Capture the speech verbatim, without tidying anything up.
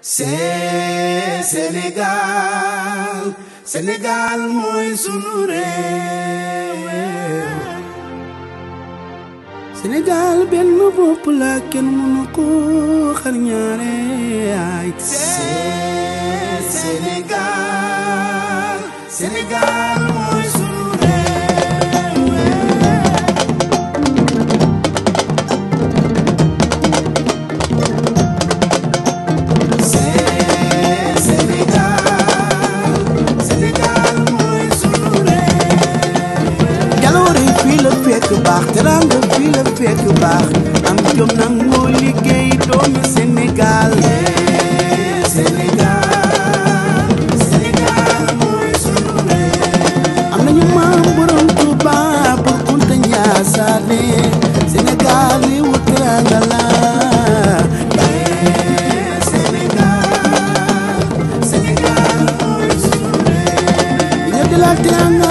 c'est Sénégal Sénégal mooy sunu réew Sénégal benn bopp la kenn mënu ko xar ñaare ay c'est Sénégal Sénégal mooy sunu réew c'est Sénégal Sénégal mooy sunu réew jaloore fii la fekk baax teranga fii la fekk baax am jom nangoo liggéey doomi Sénégal Sénégal Sénégal mooy sunu réew am nañu maam borom Tuuba Buur Kunta Njaasaan Sénégal réewu teranga la Sénégal Sénégal mooy sunu réew ñoo di la teranga